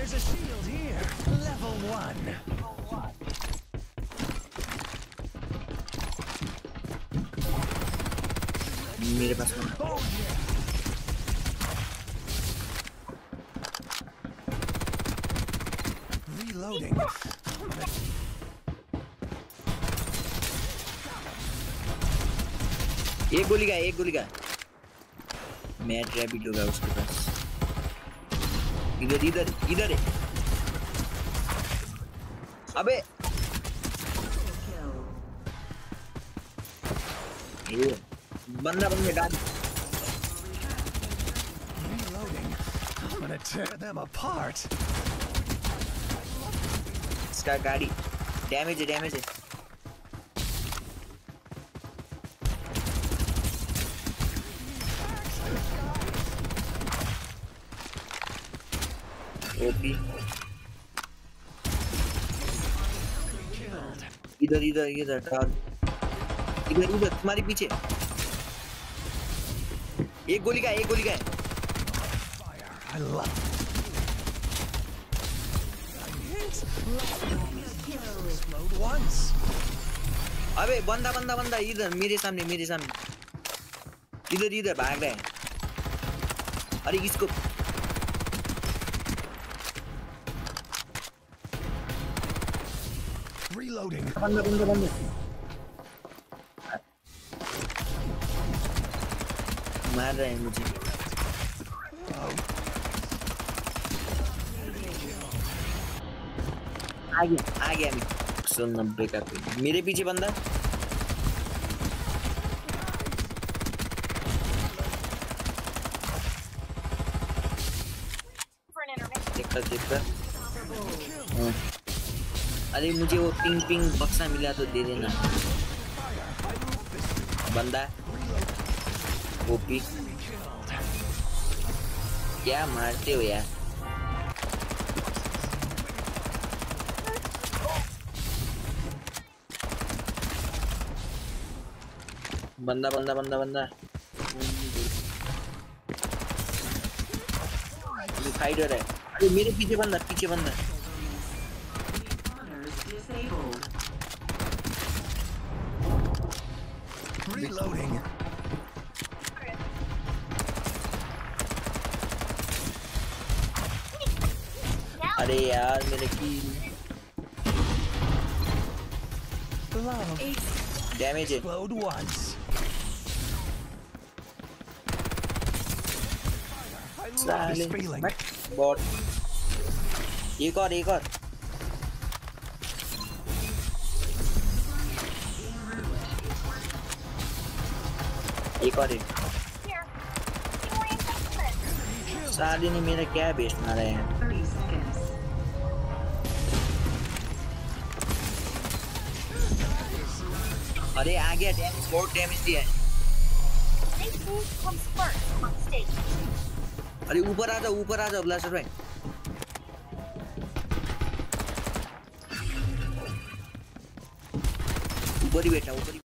There's a shield here. Level 1. मेरे पास Reloading. एक गोली का मैं ट्रैपिड होगा उसके पास इधर है अबे ये बंदा डाल Reloading. I'm gonna tear them apart. इसका गाड़ी डैमेज है ओपी इधर तुम्हारे पीछे एक गोली का है I love Explode once. अबे बंदा इधर मेरे सामने इधर भाग रहा है अरे इसको Reloading. बंदा मार रहा है मुझे आ गया 190 का मेरे पीछे बंदा देखता अरे मुझे वो पिंग बक्सा मिला तो दे देना बंदा ओपी क्या मारते हो यार बंदा फाइटर है अरे मेरे पीछे बंदा Reloading. अरे यार मेरे की डैमेज है Explode once. I love this feeling. बॉट एक और साले ने मेरा क्या बेस्ट मारा है अरे आ गया डैमेज बहुत डैमेज दिया है अरे ऊपर आ जा ब्लास्टर भाई ऊपर ही बैठा